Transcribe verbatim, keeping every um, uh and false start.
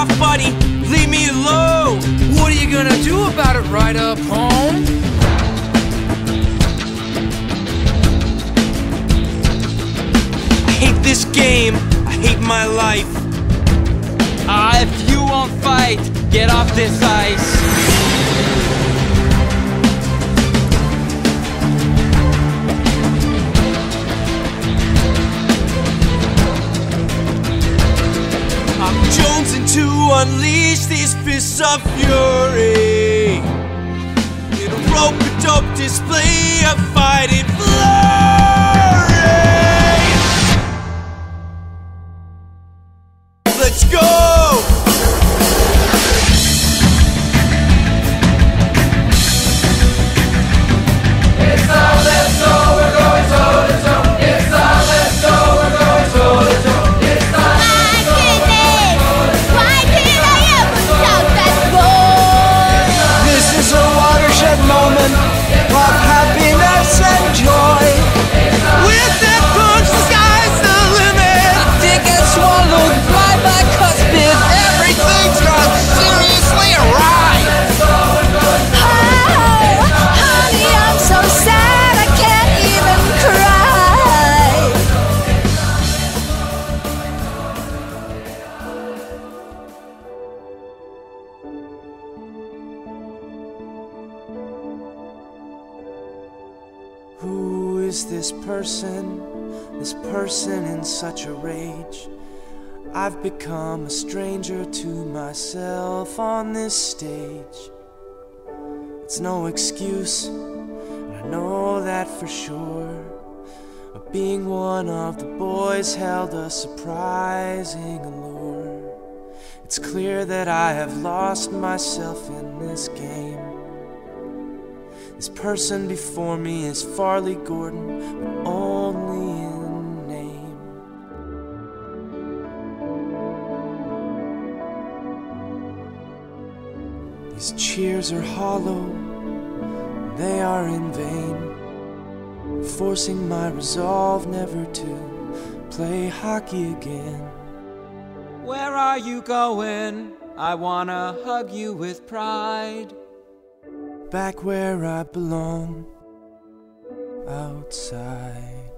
off, buddy. Leave me alone. What are you gonna do about it, right up home? I hate this game. I hate my life. Ah, uh, if you won't fight, get off this ice. I'm jonesing to unleash these fists of fury in a rope-a-dope display of fighting glory. Let's go! It's all let's go, we're going toe to toe. It's all let's go, we're going toe to toe. It's all let's go, we're going toe to toe. Why did I ever doubt that boy? This is a watershed moment of happiness and joy. With that punch, the sky's the limit. Dick gets swallowed by my cuspid. Everything's gone seriously awry. Oh, honey, I'm so sad I can't even cry. Who is this person, this person in such a rage? I've become a stranger to myself on this stage. It's no excuse, and I know that for sure. But being one of the boys held a surprising allure. It's clear that I have lost myself in this game. This person before me is Farley Gordon, but only in name. These cheers are hollow, they are in vain, forcing my resolve never to play hockey again. Where are you going? I wanna hug you with pride. Back where I belong, outside.